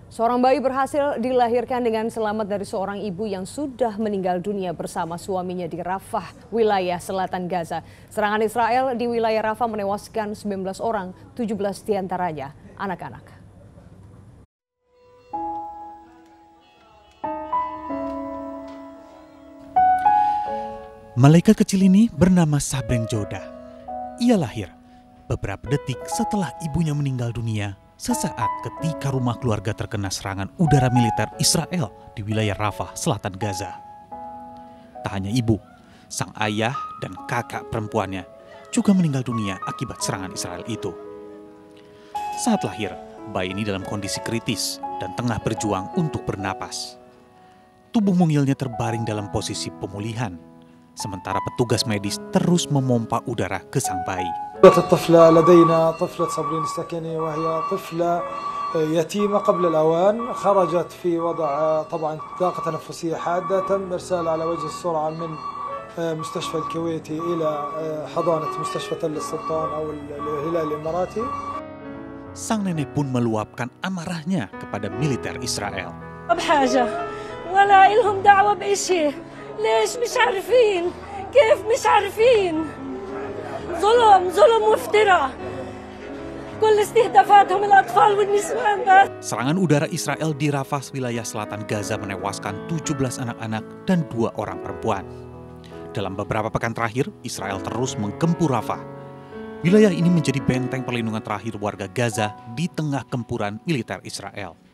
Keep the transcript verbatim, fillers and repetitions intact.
Seorang bayi berhasil dilahirkan dengan selamat dari seorang ibu yang sudah meninggal dunia bersama suaminya di Rafah, wilayah selatan Gaza. Serangan Israel di wilayah Rafah menewaskan sembilan belas orang, tujuh belas diantaranya anak-anak. Malaikat kecil ini bernama Sabreng Joda. Ia lahir beberapa detik setelah ibunya meninggal dunia sesaat ketika rumah keluarga terkena serangan udara militer Israel di wilayah Rafah, selatan Gaza. Tak hanya ibu, sang ayah dan kakak perempuannya juga meninggal dunia akibat serangan Israel itu. Saat lahir, bayi ini dalam kondisi kritis dan tengah berjuang untuk bernapas. Tubuh mungilnya terbaring dalam posisi pemulihan, sementara petugas medis terus memompa udara ke sang bayi. الطفلة لدينا طفلة صابرين السكني وهي طفلة يتيمة قبل الأوان، خرجت في وضع طبعا ضيقة تنفسية حادة. تم إرسال على وجه السرعة من مستشفى الكويتي إلى حضانة مستشفى تل السلطان أو الهلال الإماراتي. Sang nenek pun meluapkan amarahnya kepada militer Israel. بحاجة ولا إلهم دعوة بإشي، ليش مش عارفين؟ كيف مش عارفين؟ ظلم ظلم وافتراء. كل استهدافاتهم الأطفال والنسوان بس. Serangan udara Israel di Rafah, wilayah selatan Gaza menewaskan tujuh belas anak-anak dan dua orang perempuan. Dalam beberapa pekan terakhir, Israel terus menggempur Rafah. Wilayah ini menjadi benteng perlindungan terakhir warga Gaza di tengah gempuran militer Israel.